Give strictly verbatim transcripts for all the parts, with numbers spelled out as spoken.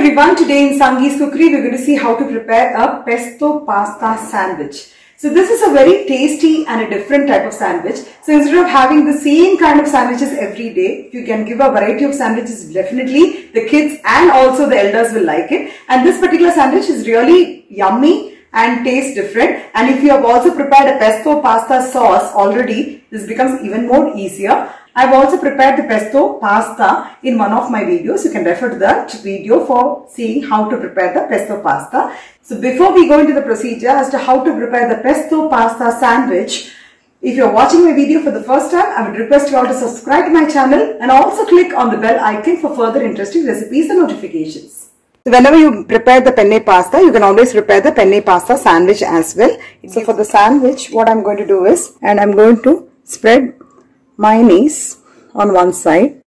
everyone, today in Sangee's Cookery we're going to see how to prepare a pesto pasta sandwich. So this is a very tasty and a different type of sandwich. So instead of having the same kind of sandwiches every day, if you can give a variety of sandwiches, definitely the kids and also the elders will like it. And this particular sandwich is really yummy and tastes different. And if you have also prepared a pesto pasta sauce already, this becomes even more easier. I've also prepared the pesto pasta in one of my videos. You can refer to that video for seeing how to prepare the pesto pasta. So before we go into the procedure as to how to prepare the pesto pasta sandwich, if you're watching my video for the first time, I would request you all to subscribe to my channel and also click on the bell icon for further interesting recipes and notifications. So whenever you prepare the penne pasta, you can always prepare the penne pasta sandwich as well. So for the sandwich, what I'm going to do is, and I'm going to spread mayonnaise on one side.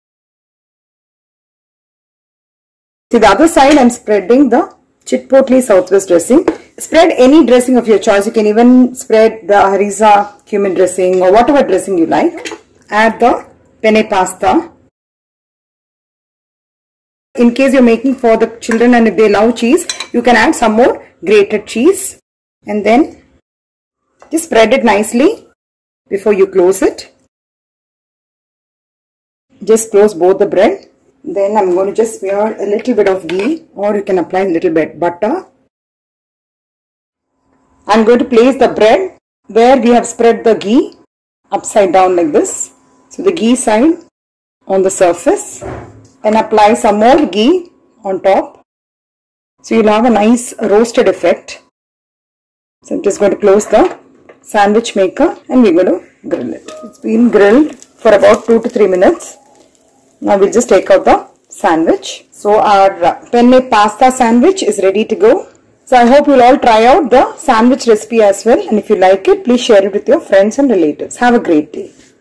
See, the other side I'm spreading the Chipotle Southwest dressing. Spread any dressing of your choice. You can even spread the harissa cumin dressing or whatever dressing you like. Add the penne pasta. In case you're making for the children and if they love cheese, you can add some more grated cheese. And then just spread it nicely before you close it. Just close both the bread. Then I'm going to just smear a little bit of ghee, or you can apply a little bit butter. I'm going to place the bread where we have spread the ghee upside down like this. So the ghee side on the surface. Then apply some more ghee on top. So you'll have a nice roasted effect. So I'm just going to close the sandwich maker and we're going to grill it. It's been grilled for about two to three minutes. Now we'll just take out the sandwich. So our uh, penne pasta sandwich is ready to go. So I hope you'll all try out the sandwich recipe as well. And if you like it, please share it with your friends and relatives. Have a great day.